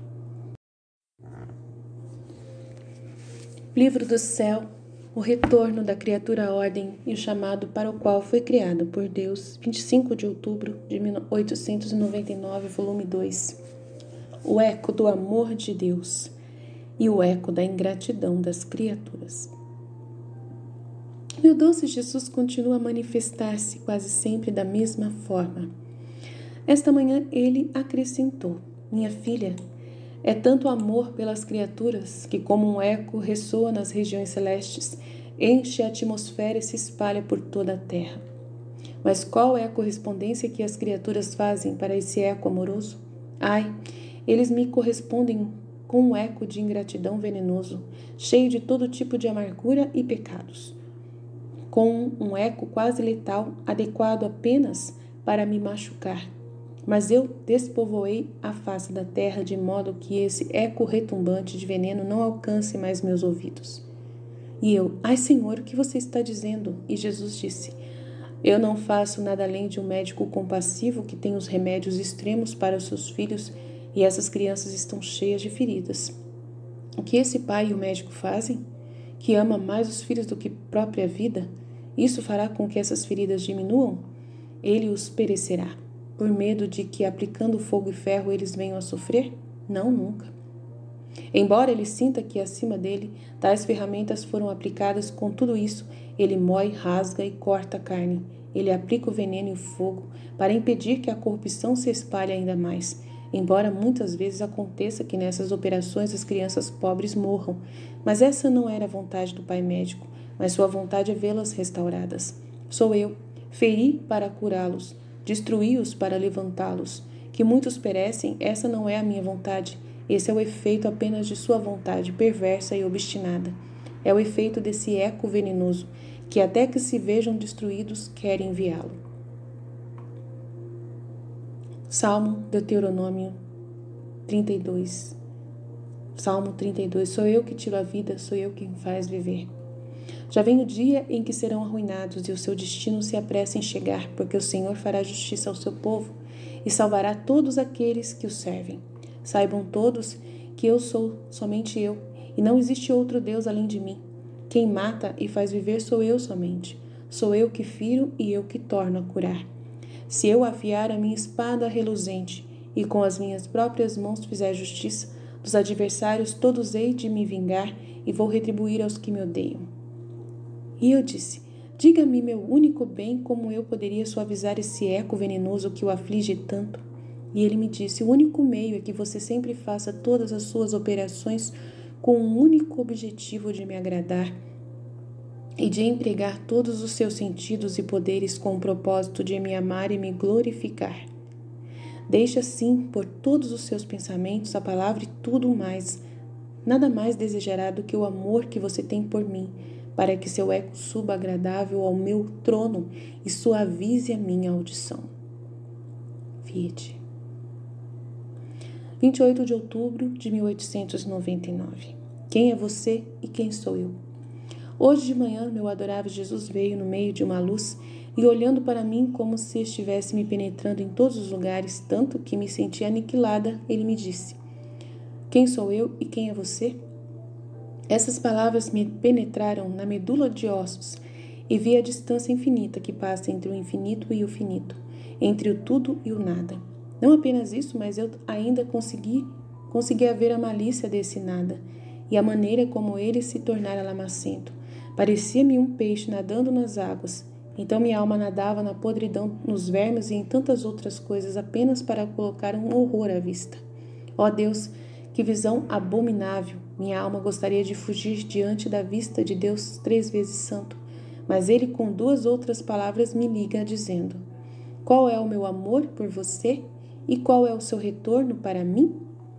Livro do Céu, o retorno da criatura à ordem e o chamado para o qual foi criado por Deus, vinte e cinco de outubro de mil oitocentos e noventa e nove, volume dois. O eco do amor de Deus e o eco da ingratidão das criaturas. Meu doce Jesus continua a manifestar-se quase sempre da mesma forma. Esta manhã ele acrescentou: minha filha, é tanto amor pelas criaturas que, como um eco, ressoa nas regiões celestes, enche a atmosfera e se espalha por toda a terra. Mas qual é a correspondência que as criaturas fazem para esse eco amoroso? Ai, eles me correspondem com um eco de ingratidão venenoso, cheio de todo tipo de amargura e pecados, com um eco quase letal, adequado apenas para me machucar. Mas eu despovoei a face da terra de modo que esse eco retumbante de veneno não alcance mais meus ouvidos. E eu, ai Senhor, o que você está dizendo? E Jesus disse: eu não faço nada além de um médico compassivo que tem os remédios extremos para os seus filhos e essas crianças estão cheias de feridas. O que esse pai e o médico fazem? Que ama mais os filhos do que própria vida? Isso fará com que essas feridas diminuam? Ele os perecerá. Por medo de que, aplicando fogo e ferro, eles venham a sofrer? Não, nunca. Embora ele sinta que, acima dele, tais ferramentas foram aplicadas, com tudo isso, ele mói, rasga e corta a carne. Ele aplica o veneno e o fogo para impedir que a corrupção se espalhe ainda mais, embora muitas vezes aconteça que nessas operações as crianças pobres morram. Mas essa não era a vontade do pai médico, mas sua vontade é vê-las restauradas. Sou eu, feri para curá-los, destruí-os para levantá-los. Que muitos perecem, essa não é a minha vontade. Esse é o efeito apenas de sua vontade perversa e obstinada. É o efeito desse eco venenoso, que até que se vejam destruídos, quer enviá-lo. Salmo Deuteronômio trinta e dois. Salmo trinta e dois. Sou eu que tiro a vida, sou eu quem faz viver. Já vem o dia em que serão arruinados e o seu destino se apressa em chegar, porque o Senhor fará justiça ao seu povo e salvará todos aqueles que o servem. Saibam todos que eu sou somente eu, e não existe outro Deus além de mim. Quem mata e faz viver sou eu somente. Sou eu que firo e eu que torno a curar. Se eu afiar a minha espada reluzente e com as minhas próprias mãos fizer justiça, dos adversários todos hei de me vingar e vou retribuir aos que me odeiam. E eu disse, diga-me, meu único bem, como eu poderia suavizar esse eco venenoso que o aflige tanto? E ele me disse, o único meio é que você sempre faça todas as suas operações com um único objetivo de me agradar e de empregar todos os seus sentidos e poderes com o propósito de me amar e me glorificar. Deixe assim por todos os seus pensamentos a palavra e tudo mais. Nada mais desejará do que o amor que você tem por mim, para que seu eco suba agradável ao meu trono e suavize a minha audição. Fiat. vinte e oito de outubro de mil oitocentos e noventa e nove. Quem é você e quem sou eu? Hoje de manhã, meu adorável Jesus veio no meio de uma luz e olhando para mim como se estivesse me penetrando em todos os lugares, tanto que me senti aniquilada, ele me disse, quem sou eu e quem é você? Essas palavras me penetraram na medula de ossos e vi a distância infinita que passa entre o infinito e o finito, entre o tudo e o nada. Não apenas isso, mas eu ainda consegui, consegui ver a malícia desse nada e a maneira como ele se tornara lamacento. Parecia-me um peixe nadando nas águas. Então minha alma nadava na podridão, nos vermes e em tantas outras coisas apenas para colocar um horror à vista. Ó Deus, que visão abominável! Minha alma gostaria de fugir diante da vista de Deus três vezes santo, mas ele com duas outras palavras me liga dizendo, qual é o meu amor por você e qual é o seu retorno para mim?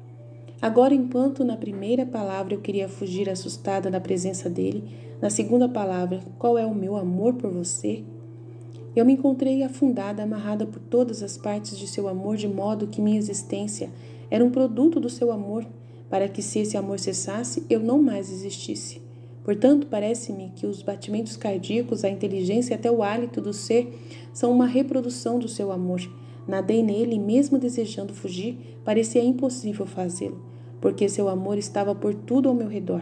Agora, enquanto na primeira palavra eu queria fugir assustada da presença dele, na segunda palavra, qual é o meu amor por você? Eu me encontrei afundada, amarrada por todas as partes de seu amor, de modo que minha existência era um produto do seu amor, para que se esse amor cessasse, eu não mais existisse. Portanto, parece-me que os batimentos cardíacos, a inteligência e até o hálito do ser são uma reprodução do seu amor. Nadei nele e mesmo desejando fugir, parecia impossível fazê-lo, porque seu amor estava por tudo ao meu redor.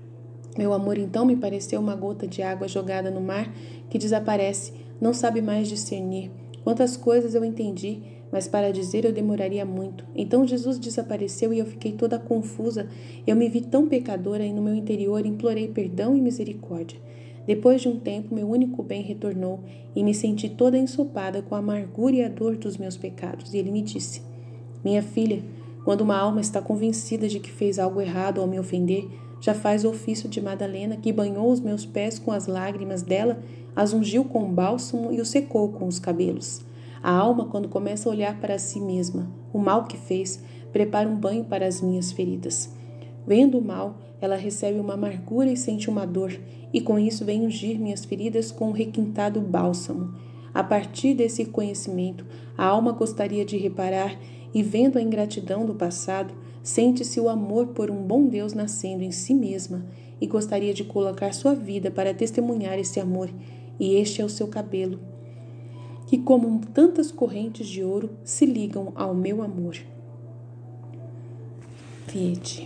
Meu amor então me pareceu uma gota de água jogada no mar que desaparece, não sabe mais discernir. Quantas coisas eu entendi, mas para dizer eu demoraria muito. Então Jesus desapareceu e eu fiquei toda confusa. Eu me vi tão pecadora e no meu interior implorei perdão e misericórdia. Depois de um tempo, meu único bem retornou e me senti toda ensopada com a amargura e a dor dos meus pecados. E ele me disse, minha filha, quando uma alma está convencida de que fez algo errado ao me ofender, já faz o ofício de Madalena, que banhou os meus pés com as lágrimas dela, as ungiu com bálsamo e os secou com os cabelos. A alma, quando começa a olhar para si mesma, o mal que fez, prepara um banho para as minhas feridas. Vendo o mal, ela recebe uma amargura e sente uma dor, e com isso vem ungir minhas feridas com um requintado bálsamo. A partir desse conhecimento, a alma gostaria de reparar, e vendo a ingratidão do passado, sente-se o amor por um bom Deus nascendo em si mesma, e gostaria de colocar sua vida para testemunhar esse amor, e este é o seu cabelo, que como tantas correntes de ouro se ligam ao meu amor. Fiat.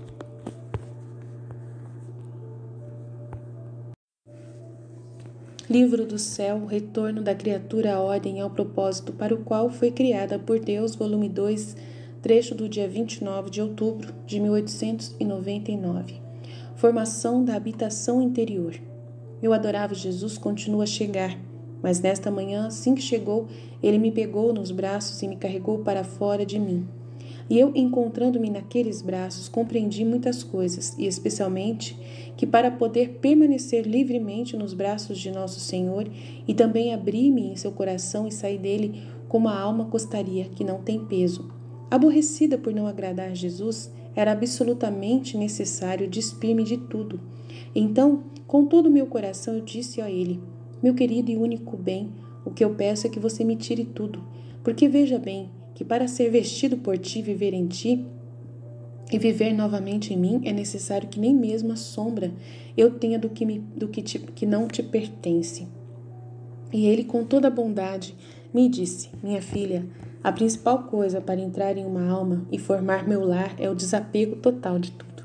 Livro do Céu, o retorno da criatura à ordem e ao propósito para o qual foi criada por Deus, volume dois, trecho do dia vinte e nove de outubro de mil oitocentos e noventa e nove. Formação da habitação interior. Meu adorável Jesus continua a chegar, mas nesta manhã, assim que chegou, ele me pegou nos braços e me carregou para fora de mim. E eu, encontrando-me naqueles braços, compreendi muitas coisas, e especialmente que para poder permanecer livremente nos braços de nosso Senhor e também abrir-me em seu coração e sair dele como a alma gostaria, que não tem peso. Aborrecida por não agradar a Jesus, era absolutamente necessário despir-me de tudo. Então, com todo o meu coração, eu disse a ele, meu querido e único bem, o que eu peço é que você me tire tudo, porque veja bem, que para ser vestido por ti e viver em ti, e viver novamente em mim, é necessário que nem mesmo a sombra eu tenha do que, me, do que, te, que não te pertence. E ele, com toda a bondade, me disse: minha filha, a principal coisa para entrar em uma alma e formar meu lar é o desapego total de tudo.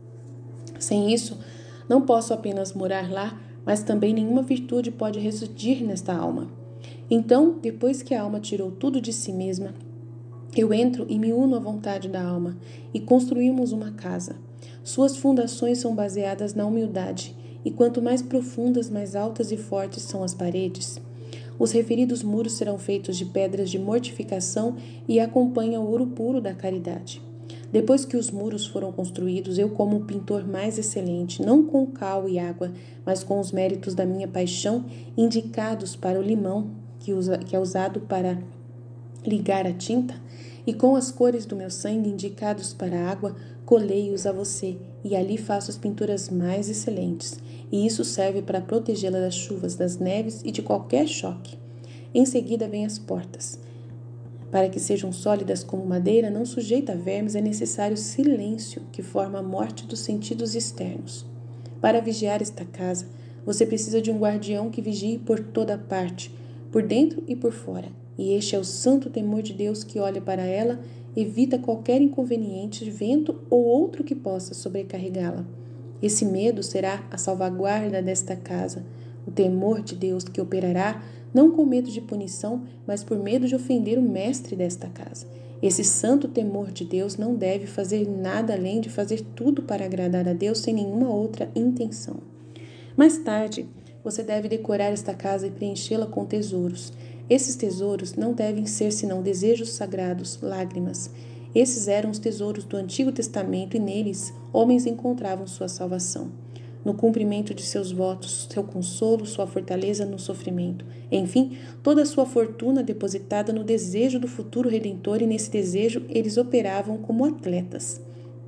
Sem isso, não posso apenas morar lá, mas também nenhuma virtude pode residir nesta alma. Então, depois que a alma tirou tudo de si mesma, eu entro e me uno à vontade da alma e construímos uma casa. Suas fundações são baseadas na humildade, e quanto mais profundas, mais altas e fortes são as paredes. Os referidos muros serão feitos de pedras de mortificação e acompanham o ouro puro da caridade. Depois que os muros foram construídos, eu, como o pintor mais excelente, não com cal e água, mas com os méritos da minha paixão, indicados para o limão, que, usa, que é usado para ligar a tinta, e com as cores do meu sangue indicados para a água, colei-os a você, e ali faço as pinturas mais excelentes, e isso serve para protegê-la das chuvas, das neves e de qualquer choque. Em seguida vêm as portas. Para que sejam sólidas como madeira, não sujeita a vermes, é necessário silêncio, que forma a morte dos sentidos externos. Para vigiar esta casa, você precisa de um guardião que vigie por toda parte, por dentro e por fora. E este é o santo temor de Deus que olha para ela, evita qualquer inconveniente, vento ou outro que possa sobrecarregá-la. Esse medo será a salvaguarda desta casa, o temor de Deus que operará não com medo de punição, mas por medo de ofender o mestre desta casa. Esse santo temor de Deus não deve fazer nada além de fazer tudo para agradar a Deus sem nenhuma outra intenção. Mais tarde, você deve decorar esta casa e preenchê-la com tesouros. Esses tesouros não devem ser senão desejos sagrados, lágrimas. Esses eram os tesouros do Antigo Testamento e neles homens encontravam sua salvação. No cumprimento de seus votos, seu consolo, sua fortaleza no sofrimento. Enfim, toda a sua fortuna depositada no desejo do futuro redentor, e nesse desejo eles operavam como atletas.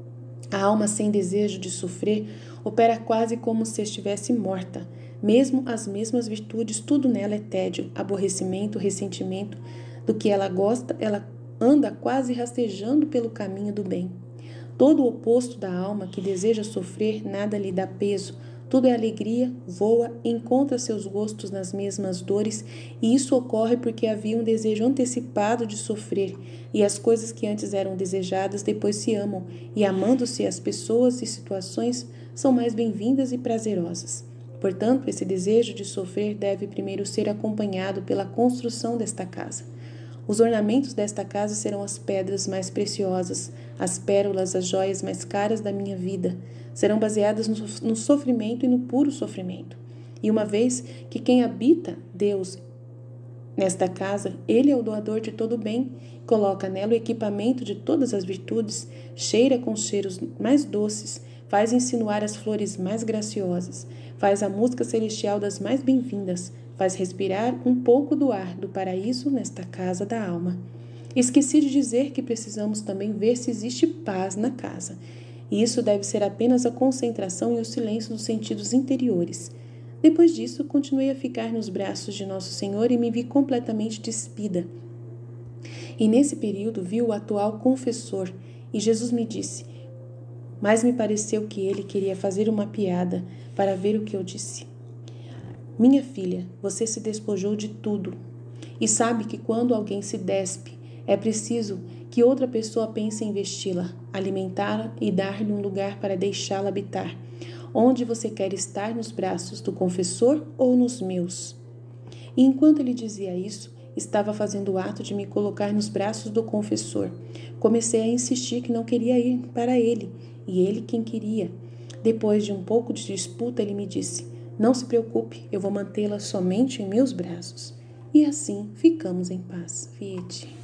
A alma sem desejo de sofrer opera quase como se estivesse morta. Mesmo as mesmas virtudes, tudo nela é tédio, aborrecimento, ressentimento. Do que ela gosta, ela anda quase rastejando pelo caminho do bem. Todo o oposto da alma que deseja sofrer, nada lhe dá peso, tudo é alegria, voa, encontra seus gostos nas mesmas dores, e isso ocorre porque havia um desejo antecipado de sofrer, e as coisas que antes eram desejadas depois se amam, e amando-se as pessoas e situações são mais bem-vindas e prazerosas. Portanto, esse desejo de sofrer deve primeiro ser acompanhado pela construção desta casa. Os ornamentos desta casa serão as pedras mais preciosas, as pérolas, as joias mais caras da minha vida. Serão baseadas no, no sofrimento e no puro sofrimento. E uma vez que quem habita Deus nesta casa, Ele é o doador de todo o bem, coloca nela o equipamento de todas as virtudes, cheira com os cheiros mais doces, faz insinuar as flores mais graciosas, faz a música celestial das mais bem-vindas, faz respirar um pouco do ar do paraíso nesta casa da alma. Esqueci de dizer que precisamos também ver se existe paz na casa. E isso deve ser apenas a concentração e o silêncio dos sentidos interiores. Depois disso, continuei a ficar nos braços de Nosso Senhor e me vi completamente despida. E nesse período vi o atual confessor, e Jesus me disse, mas me pareceu que ele queria fazer uma piada para ver o que eu disse. Minha filha, você se despojou de tudo, e sabe que quando alguém se despe, é preciso que outra pessoa pense em vesti-la, alimentá-la e dar-lhe um lugar para deixá-la habitar. Onde você quer estar, nos braços do confessor ou nos meus? E enquanto ele dizia isso, estava fazendo o ato de me colocar nos braços do confessor. Comecei a insistir que não queria ir para ele, e ele quem queria. Depois de um pouco de disputa, ele me disse, não se preocupe, eu vou mantê-la somente em meus braços. E assim ficamos em paz. Fiat.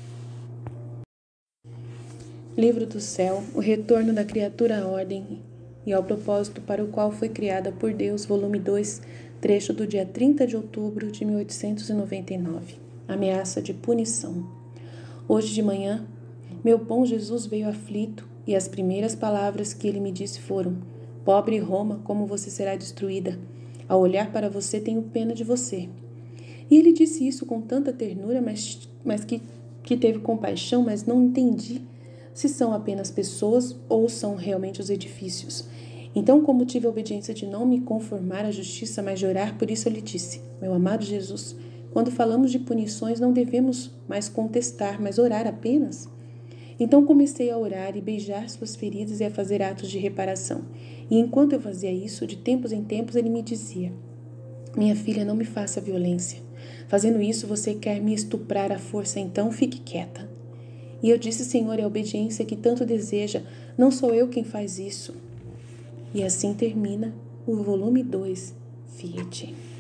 Livro do Céu, o retorno da criatura à ordem e ao propósito para o qual foi criada por Deus, volume dois, trecho do dia trinta de outubro de mil oitocentos e noventa e nove. Ameaça de punição. Hoje de manhã, meu bom Jesus veio aflito e as primeiras palavras que ele me disse foram, pobre Roma, como você será destruída. Ao olhar para você, tenho pena de você. E ele disse isso com tanta ternura, mas, mas que que teve compaixão, mas não entendi se são apenas pessoas ou são realmente os edifícios. Então, como tive a obediência de não me conformar à justiça, mas de orar, por isso eu lhe disse: meu amado Jesus, quando falamos de punições, não devemos mais contestar, mas orar apenas. Então comecei a orar e beijar suas feridas e a fazer atos de reparação. E enquanto eu fazia isso, de tempos em tempos ele me dizia: minha filha, não me faça violência. Fazendo isso, você quer me estuprar à força, então fique quieta. E eu disse: Senhor, é a obediência que tanto deseja, não sou eu quem faz isso. E assim termina o volume dois, Fiat.